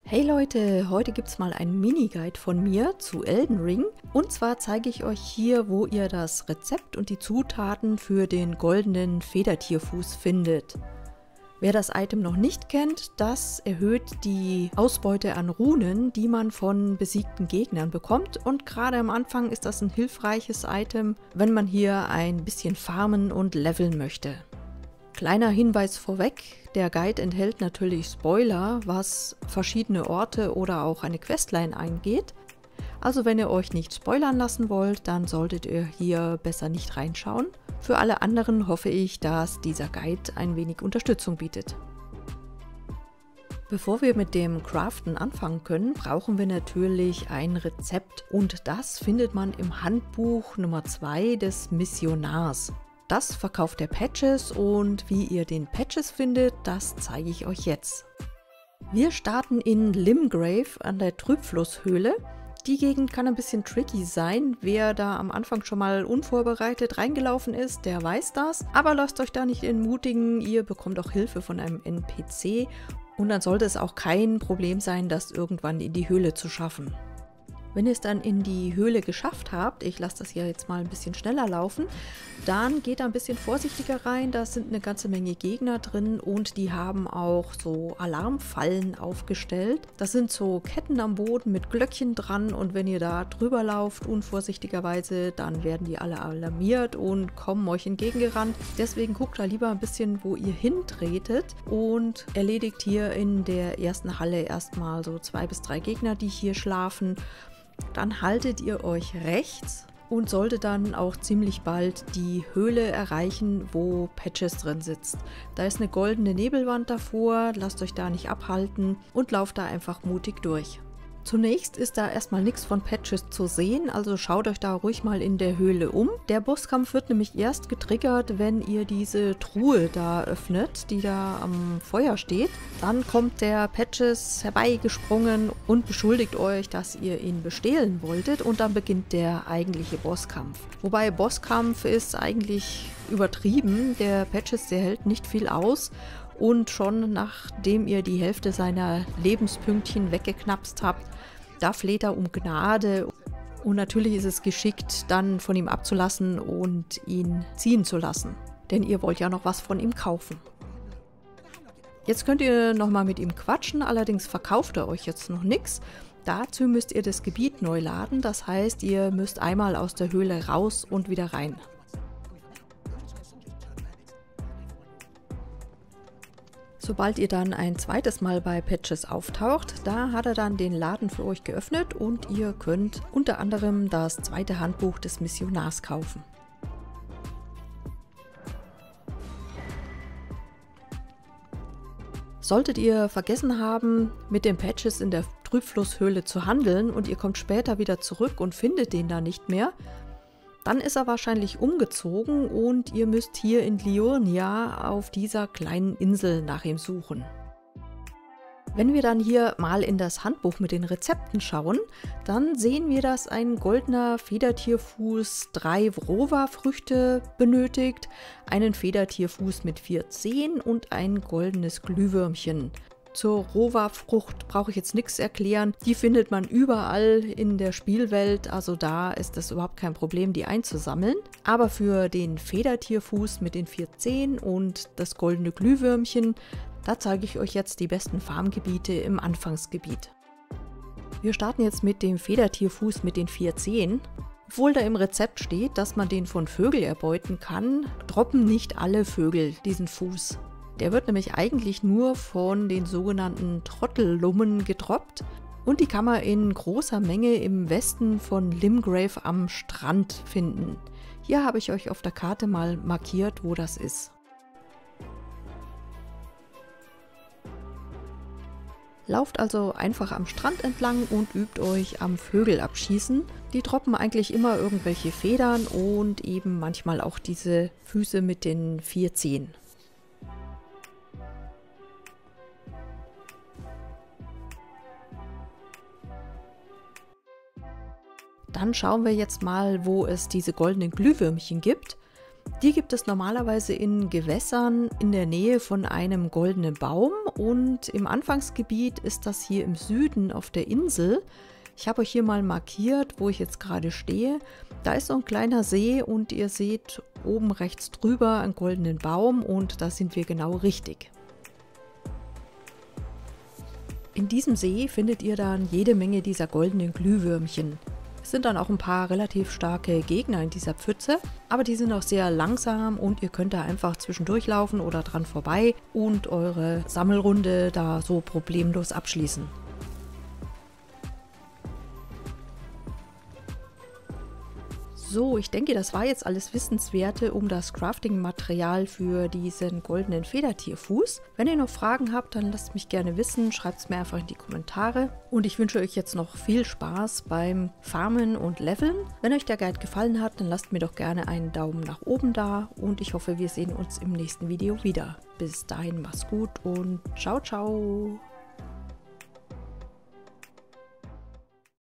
Hey Leute, heute gibt es mal einen Mini-Guide von mir zu Elden Ring. Und zwar zeige ich euch hier, wo ihr das Rezept und die Zutaten für den goldenen Federtierfuß findet. Wer das Item noch nicht kennt, das erhöht die Ausbeute an Runen, die man von besiegten Gegnern bekommt. Und gerade am Anfang ist das ein hilfreiches Item, wenn man hier ein bisschen farmen und leveln möchte. Kleiner Hinweis vorweg, der Guide enthält natürlich Spoiler, was verschiedene Orte oder auch eine Questline eingeht. Also wenn ihr euch nicht spoilern lassen wollt, dann solltet ihr hier besser nicht reinschauen. Für alle anderen hoffe ich, dass dieser Guide ein wenig Unterstützung bietet. Bevor wir mit dem Craften anfangen können, brauchen wir natürlich ein Rezept und das findet man im Handbuch Nummer 2 des Missionars. Das verkauft der Patches und wie ihr den Patches findet, das zeige ich euch jetzt. Wir starten in Limgrave an der Trübflusshöhle. Die Gegend kann ein bisschen tricky sein. Wer da am Anfang schon mal unvorbereitet reingelaufen ist, der weiß das. Aber lasst euch da nicht entmutigen, ihr bekommt auch Hilfe von einem NPC. Und dann sollte es auch kein Problem sein, das irgendwann in die Höhle zu schaffen. Wenn ihr es dann in die Höhle geschafft habt, ich lasse das hier jetzt mal ein bisschen schneller laufen, dann geht da ein bisschen vorsichtiger rein, da sind eine ganze Menge Gegner drin und die haben auch so Alarmfallen aufgestellt. Das sind so Ketten am Boden mit Glöckchen dran und wenn ihr da drüber lauft, unvorsichtigerweise, dann werden die alle alarmiert und kommen euch entgegengerannt. Deswegen guckt da lieber ein bisschen, wo ihr hintretet und erledigt hier in der ersten Halle erstmal so 2 bis 3 Gegner, die hier schlafen. Dann haltet ihr euch rechts und solltet dann auch ziemlich bald die Höhle erreichen, wo Patches drin sitzt. Da ist eine goldene Nebelwand davor, lasst euch da nicht abhalten und lauft da einfach mutig durch. Zunächst ist da erstmal nichts von Patches zu sehen, also schaut euch da ruhig mal in der Höhle um. Der Bosskampf wird nämlich erst getriggert, wenn ihr diese Truhe da öffnet, die da am Feuer steht. Dann kommt der Patches herbeigesprungen und beschuldigt euch, dass ihr ihn bestehlen wolltet und dann beginnt der eigentliche Bosskampf. Wobei Bosskampf ist eigentlich übertrieben, der Patches, der hält nicht viel aus. Und schon nachdem ihr die Hälfte seiner Lebenspünktchen weggeknapst habt, da fleht er um Gnade. Und natürlich ist es geschickt, dann von ihm abzulassen und ihn ziehen zu lassen. Denn ihr wollt ja noch was von ihm kaufen. Jetzt könnt ihr nochmal mit ihm quatschen, allerdings verkauft er euch jetzt noch nichts. Dazu müsst ihr das Gebiet neu laden, das heißt, ihr müsst einmal aus der Höhle raus und wieder rein. Sobald ihr dann ein zweites Mal bei Patches auftaucht, da hat er dann den Laden für euch geöffnet und ihr könnt unter anderem das zweite Handbuch des Missionars kaufen. Solltet ihr vergessen haben, mit den Patches in der Trübflusshöhle zu handeln und ihr kommt später wieder zurück und findet den da nicht mehr, dann ist er wahrscheinlich umgezogen und ihr müsst hier in Liurnia auf dieser kleinen Insel nach ihm suchen. Wenn wir dann hier mal in das Handbuch mit den Rezepten schauen, dann sehen wir, dass ein goldener Federtierfuß 3 Vrova-Früchte benötigt, einen Federtierfuß mit 4 Zehen und ein goldenes Glühwürmchen. Zur Vrova-Frucht brauche ich jetzt nichts erklären, die findet man überall in der Spielwelt, also da ist es überhaupt kein Problem, die einzusammeln. Aber für den Federtierfuß mit den 4 Zehen und das goldene Glühwürmchen, da zeige ich euch jetzt die besten Farmgebiete im Anfangsgebiet. Wir starten jetzt mit dem Federtierfuß mit den 4 Zehen. Obwohl da im Rezept steht, dass man den von Vögeln erbeuten kann, droppen nicht alle Vögel diesen Fuß. Der wird nämlich eigentlich nur von den sogenannten Trottellummen gedroppt und die kann man in großer Menge im Westen von Limgrave am Strand finden. Hier habe ich euch auf der Karte mal markiert, wo das ist. Lauft also einfach am Strand entlang und übt euch am Vögelabschießen. Die droppen eigentlich immer irgendwelche Federn und eben manchmal auch diese Füße mit den 4 Zehen. Dann schauen wir jetzt mal, wo es diese goldenen Glühwürmchen gibt. Die gibt es normalerweise in Gewässern in der Nähe von einem goldenen Baum und im Anfangsgebiet ist das hier im Süden auf der Insel. Ich habe euch hier mal markiert, wo ich jetzt gerade stehe. Da ist so ein kleiner See und ihr seht oben rechts drüber einen goldenen Baum und da sind wir genau richtig. In diesem See findet ihr dann jede Menge dieser goldenen Glühwürmchen. Es sind dann auch ein paar relativ starke Gegner in dieser Pfütze, aber die sind auch sehr langsam und ihr könnt da einfach zwischendurch laufen oder dran vorbei und eure Sammelrunde da so problemlos abschließen. So, ich denke, das war jetzt alles Wissenswerte um das Crafting-Material für diesen goldenen Federtierfuß. Wenn ihr noch Fragen habt, dann lasst mich gerne wissen, schreibt es mir einfach in die Kommentare. Und ich wünsche euch jetzt noch viel Spaß beim Farmen und Leveln. Wenn euch der Guide gefallen hat, dann lasst mir doch gerne einen Daumen nach oben da und ich hoffe, wir sehen uns im nächsten Video wieder. Bis dahin, macht's gut und ciao, ciao!